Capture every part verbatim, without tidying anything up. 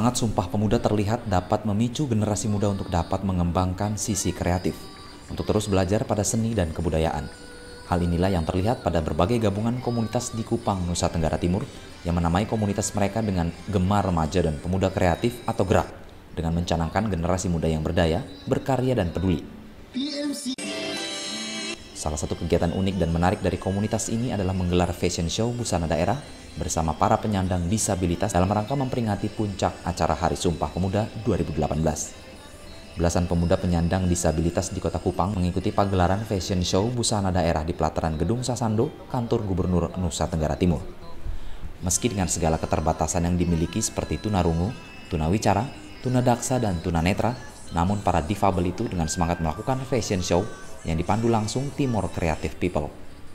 Semangat Sumpah Pemuda terlihat dapat memicu generasi muda untuk dapat mengembangkan sisi kreatif, untuk terus belajar pada seni dan kebudayaan. Hal inilah yang terlihat pada berbagai gabungan komunitas di Kupang, Nusa Tenggara Timur, yang menamai komunitas mereka dengan Gemar Remaja dan Pemuda Kreatif atau GERAK, dengan mencanangkan generasi muda yang berdaya, berkarya dan peduli. Salah satu kegiatan unik dan menarik dari komunitas ini adalah menggelar fashion show busana daerah bersama para penyandang disabilitas dalam rangka memperingati puncak acara Hari Sumpah Pemuda dua ribu delapan belas. Belasan pemuda penyandang disabilitas di Kota Kupang mengikuti pagelaran fashion show busana daerah di pelataran Gedung Sasando, kantor Gubernur Nusa Tenggara Timur. Meski dengan segala keterbatasan yang dimiliki seperti tunarungu, tunawicara, tunadaksa, dan tunanetra, namun para difabel itu dengan semangat melakukan fashion show yang dipandu langsung Timor Creative People.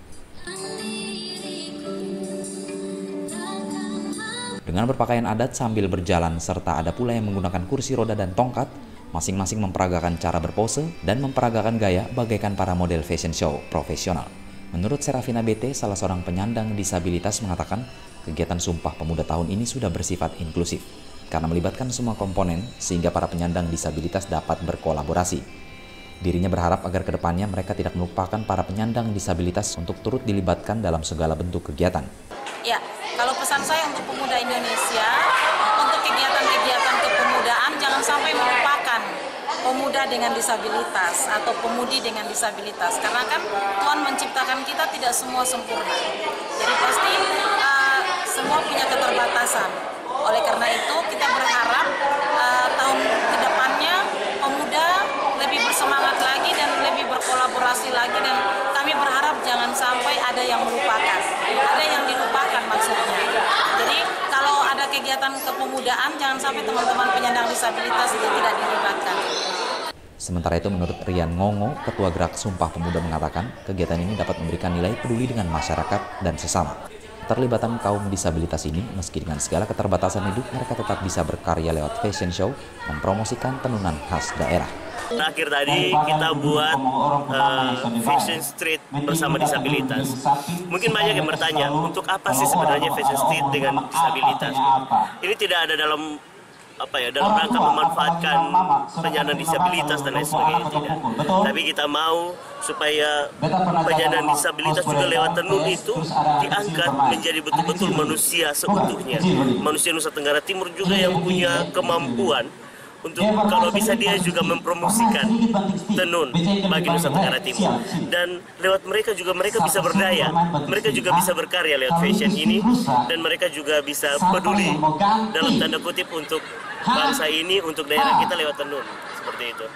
Dengan berpakaian adat sambil berjalan, serta ada pula yang menggunakan kursi roda dan tongkat, masing-masing memperagakan cara berpose dan memperagakan gaya bagaikan para model fashion show profesional. Menurut Serafina B T, salah seorang penyandang disabilitas mengatakan, kegiatan Sumpah Pemuda tahun ini sudah bersifat inklusif, karena melibatkan semua komponen sehingga para penyandang disabilitas dapat berkolaborasi. Dirinya berharap agar kedepannya mereka tidak melupakan para penyandang disabilitas untuk turut dilibatkan dalam segala bentuk kegiatan. Ya, kalau pesan saya untuk pemuda Indonesia, untuk kegiatan-kegiatan kepemudaan jangan sampai melupakan pemuda dengan disabilitas atau pemudi dengan disabilitas. Karena kan Tuhan menciptakan kita tidak semua sempurna. Jadi pasti uh, semua punya keterbatasan. Oleh karena itu kita berharap uh, tahun kedepannya pemuda lebih bersemangat lagi dan lebih berkolaborasi lagi, dan kami berharap jangan sampai ada yang melupakan, ada yang dilupakan maksudnya. Jadi kalau ada kegiatan kepemudaan jangan sampai teman-teman penyandang disabilitas itu tidak dilibatkan. Sementara itu menurut Rian Ngongo, Ketua Gerak Sumpah Pemuda mengatakan kegiatan ini dapat memberikan nilai peduli dengan masyarakat dan sesama. Terlibatan kaum disabilitas ini, meski dengan segala keterbatasan hidup, mereka tetap bisa berkarya lewat fashion show, mempromosikan tenunan khas daerah. Terakhir tadi kita buat uh, fashion street bersama disabilitas. Mungkin banyak yang bertanya, untuk apa sih sebenarnya fashion street dengan disabilitas? Ini tidak ada dalam apa ya dalam rangka memanfaatkan penyandang disabilitas dan lain sebagainya, tidak. Tapi kita mau supaya penyandang disabilitas juga lewat tenun itu diangkat menjadi betul-betul manusia seutuhnya. Manusia Nusa Tenggara Timur juga yang punya kemampuan untuk kalau bisa dia juga mempromosikan tenun bagi Nusa Tenggara Timur, dan lewat mereka juga mereka bisa berdaya, mereka juga bisa berkarya lewat fashion ini, dan mereka juga bisa peduli dalam tanda kutip untuk bangsa ini, untuk daerah kita lewat tenun, seperti itu.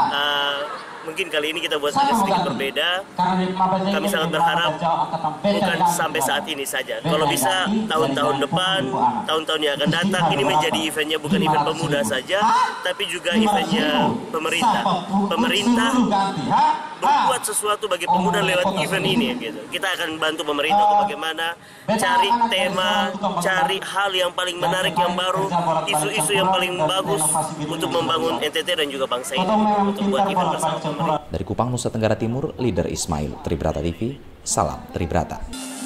Uh, mungkin kali ini kita buat agak sedikit berbeda. Kami sangat berharap bukan sampai saat ini saja. Kalau bisa tahun-tahun depan, tahun-tahun yang akan datang, ini menjadi eventnya bukan event pemuda saja, tapi juga eventnya pemerintah. Pemerintah berbuat sesuatu bagi pemuda lewat event ini, gitu. Kita akan bantu pemerintah untuk bagaimana cari tema, cari hal yang paling menarik, yang baru, isu-isu yang paling bagus untuk membangun N T T dan juga bangsa ini, untuk buat event bersama pemerintah. Dari Kupang, Nusa Tenggara Timur, Leader Ismail, Tribrata T V, salam Tribrata.